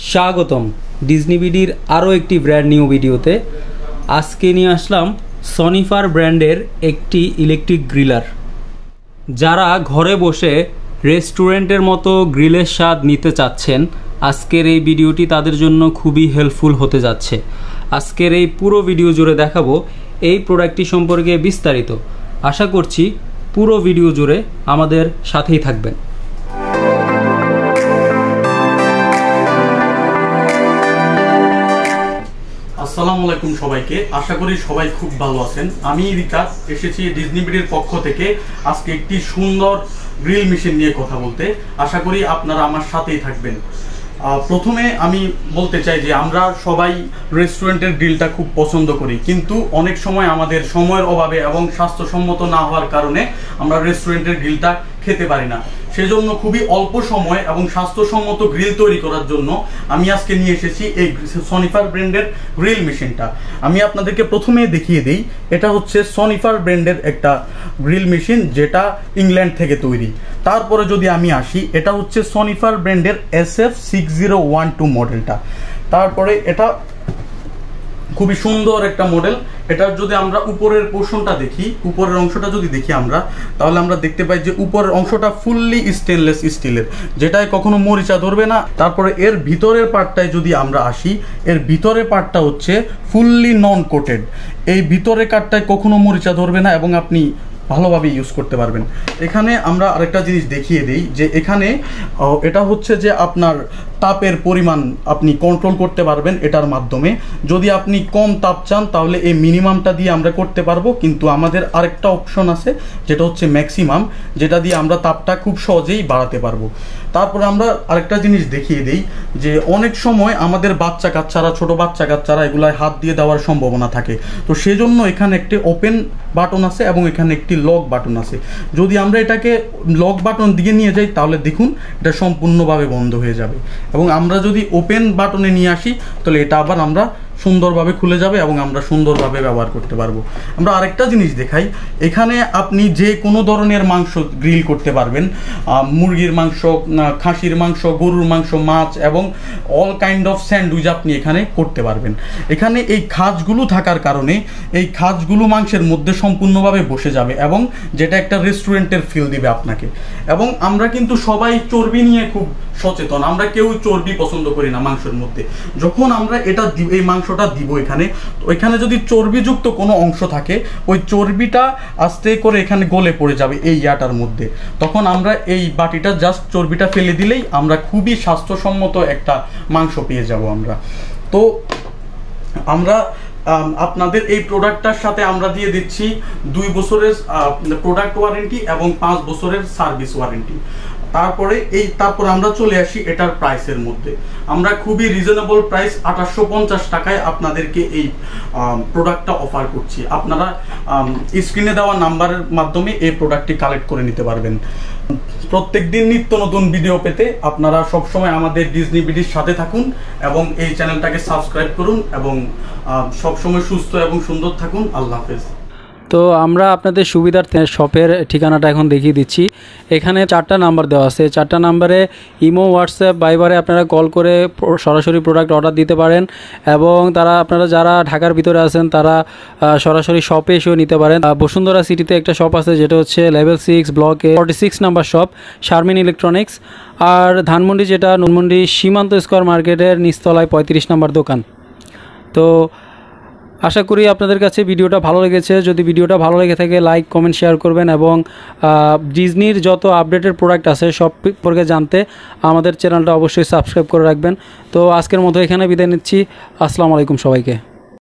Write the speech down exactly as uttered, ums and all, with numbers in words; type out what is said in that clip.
স্বাগতম ডিজনি বিডির আরও একটি ব্র্যান্ড নিউ ভিডিওতে। আজকে নিয়ে আসলাম সনিফার ব্র্যান্ডের একটি ইলেকট্রিক গ্রিলার। যারা ঘরে বসে রেস্টুরেন্টের মতো গ্রিলের স্বাদ নিতে চাচ্ছেন, আজকের এই ভিডিওটি তাদের জন্য খুবই হেল্পফুল হতে যাচ্ছে। আজকের এই পুরো ভিডিও জুড়ে দেখাবো এই প্রোডাক্টটি সম্পর্কে বিস্তারিত। আশা করছি পুরো ভিডিও জুড়ে আমাদের সাথেই থাকবেন। আসসালামু আলাইকুম সবাইকে, আশা করি সবাই খুব ভালো আছেন। আমি রিকাজ এসেছি ডিজনি বিডির পক্ষ থেকে আজকে একটি সুন্দর গ্রিল মেশিন নিয়ে কথা বলতে। আশা করি আপনারা আমার সাথেই থাকবেন। প্রথমে আমি বলতে চাই যে আমরা সবাই রেস্টুরেন্টের গ্রিলটা খুব পছন্দ করি, কিন্তু অনেক সময় আমাদের সময়ের অভাবে এবং স্বাস্থ্যসম্মত না হওয়ার কারণে আমরা রেস্টুরেন্টের গ্রিলটা খেতে পারি না। সেজন্য খুবই অল্প সময় এবং স্বাস্থ্যসম্মত গ্রিল তৈরি করার জন্য আমি আজকে নিয়ে এসেছি এই সনিফার ব্র্যান্ডের গ্রিল মেশিনটা। আমি আপনাদেরকে প্রথমে দেখিয়ে দিই, এটা হচ্ছে সনিফার ব্র্যান্ডের একটা গ্রিল মেশিন, যেটা ইংল্যান্ড থেকে তৈরি। তারপরে যদি আমি আসি, এটা হচ্ছে সনিফার ব্র্যান্ডের S F six zero one two মডেলটা। তারপরে এটা খুবই সুন্দর একটা মডেল। এটার যদি আমরা উপরের পোর্শনটা দেখি, উপরের অংশটা যদি দেখি আমরা, তাহলে আমরা দেখতে পাই যে উপরের অংশটা ফুললি স্টেনলেস স্টিলের, যেটায় কখনো মরিচা ধরবে না। তারপরে এর ভিতরের পার্টটায় যদি আমরা আসি, এর ভিতরের পার্টটা হচ্ছে ফুললি নন কোটেড। এই ভিতরের কাঠটায় কখনো মরিচা ধরবে না এবং আপনি ভালোভাবে ইউজ করতে পারবেন। এখানে আমরা আরেকটা জিনিস দেখিয়ে দিই যে এখানে এটা হচ্ছে যে আপনার তাপের পরিমাণ আপনি কন্ট্রোল করতে পারবেন এটার মাধ্যমে। যদি আপনি কম তাপ চান তাহলে এই মিনিমামটা দিয়ে আমরা করতে পারবো, কিন্তু আমাদের আরেকটা অপশন আছে যেটা হচ্ছে ম্যাক্সিমাম, যেটা দিয়ে আমরা তাপটা খুব সহজেই বাড়াতে পারবো। তারপরে আমরা আরেকটা জিনিস দেখিয়ে দিই যে অনেক সময় আমাদের বাচ্চা কাচ্চারা, ছোট বাচ্চা কাচ্চারা এগুলায় হাত দিয়ে দেওয়ার সম্ভাবনা থাকে। তো সেজন্য এখানে একটি ওপেন বাটন আছে এবং এখানে একটি লক বাটন আছে। যদি আমরা এটাকে লক বাটন দিয়ে নিয়ে যাই তাহলে দেখুন এটা সম্পূর্ণভাবে বন্ধ হয়ে যাবে, এবং আমরা যদি ওপেন বাটনে নিয়ে আসি তাহলে এটা আবার আমরা সুন্দরভাবে খুলে যাবে এবং আমরা সুন্দরভাবে ব্যবহার করতে পারবো। আমরা আরেকটা জিনিস দেখাই, এখানে আপনি যে কোনো ধরনের মাংস গ্রিল করতে পারবেন। মুরগির মাংস, খাসির মাংস, গরুর মাংস, মাছ এবং অল কাইন্ড অফ স্যান্ডউইচ আপনি এখানে করতে পারবেন। এখানে এই খাঁজগুলো থাকার কারণে এই খাঁজগুলো মাংসের মধ্যে সম্পূর্ণভাবে বসে যাবে এবং যেটা একটা রেস্টুরেন্টের ফিল দিবে আপনাকে। এবং আমরা কিন্তু সবাই চর্বি নিয়ে খুব সচেতন, আমরা কেউ চর্বি পছন্দ করি না মাংসের মধ্যে। যখন আমরা এটা এই মাংসটা দিব এখানে, তো এখানে যদি চর্বিযুক্ত কোনো অংশ থাকে, ওই চর্বিটা আস্তে করে এখানে গলে পড়ে যাবে এই ইয়াটার মধ্যে। তখন আমরা এই বাটিটা জাস্ট চর্বিটা ফেলে দিলেই আমরা খুবই স্বাস্থ্যসম্মত একটা মাংস পেয়ে যাব আমরা। তো আমরা আপনাদের এই প্রোডাক্টটার সাথে আমরা দিয়ে দিচ্ছি দুই বছরের প্রোডাক্ট ওয়ারেন্টি এবং পাঁচ বছরের সার্ভিস ওয়ারেন্টি। তারপরে এই তারপর আমরা চলে আসি এটার প্রাইসের মধ্যে। আমরা খুবই রিজনেবল প্রাইস আঠাশশো পঞ্চাশ টাকায় আপনাদেরকে এই প্রোডাক্টটা অফার করছি। আপনারা স্ক্রিনে দেওয়া নাম্বারের মাধ্যমে এই প্রোডাক্টটি কালেক্ট করে নিতে পারবেন। প্রত্যেক দিন নিত্য নতুন ভিডিও পেতে আপনারা সবসময় আমাদের ডিজনি বিডির সাথে থাকুন এবং এই চ্যানেলটাকে সাবস্ক্রাইব করুন এবং সবসময় সুস্থ এবং সুন্দর থাকুন। আল্লাহ হাফেজ। তো আমরা আপনাদের সুবিধার্থে শপের ঠিকানাটা এখন দেখিয়ে দিচ্ছি। এখানে চারটা নাম্বার দেওয়া আছে। চারটা নাম্বারে ইমো, হোয়াটসঅ্যাপ, ভাইবারে আপনারা কল করে সরাসরি প্রোডাক্ট অর্ডার দিতে পারেন, এবং তারা আপনারা যারা ঢাকার ভিতরে আছেন তারা সরাসরি শপে এসেও নিতে পারেন। বসুন্ধরা সিটিতে একটা শপ আছে যেটা হচ্ছে লেভেল সিক্স ব্লকে forty six number shop, Sharmin electronics. আর ধানমন্ডি যেটা ধানমন্ডি সীমান্ত স্কোয়ার মার্কেটের নিচতলায় পঁয়ত্রিশ নাম্বার দোকান। তো আশা করি আপনাদের কাছে ভিডিওটা ভালো লেগেছে। যদি ভিডিওটা ভালো লেগে থাকে লাইক, কমেন্ট, শেয়ার করবেন, এবং ডিজনির যত আপডেটেড প্রোডাক্ট আছে সব সম্পর্কে জানতে আমাদের চ্যানেলটা অবশ্যই সাবস্ক্রাইব করে রাখবেন। তো আজকের মতো এখানে বিদায় নিচ্ছি। আসসালামু আলাইকুম সবাইকে।